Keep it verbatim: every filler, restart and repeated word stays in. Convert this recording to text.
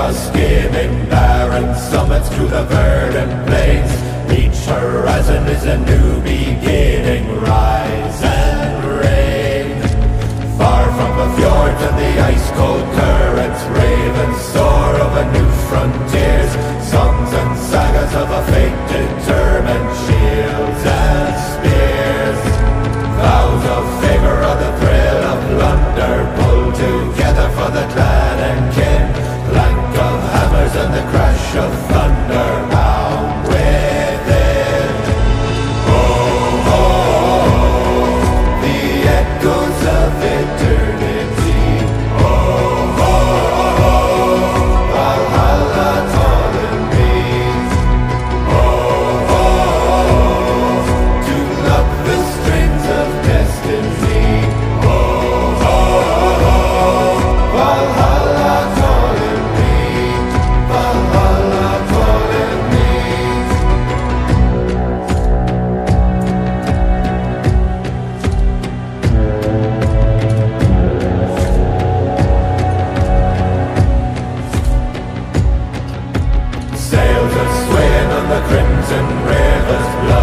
the skimming barren summits to the verdant plains. Each horizon is a new beginning, rise and reign. Far from the fjords and the ice-cold currents, ravens soar over new frontiers. Songs and sagas of a fate determined, shields and spears. Vows of favor or the thrill of plunder, pull together for the clan and kin. Clank of hammers and the crash of thunder, bound within. Oh, oh, the echoes of eternity. Oh, oh, Valhalla calling me. Oh, oh, to love the strings of destiny. Oh, oh, Valhalla calling me. Valhalla calling me. Sails are swaying on the crimson river's blood.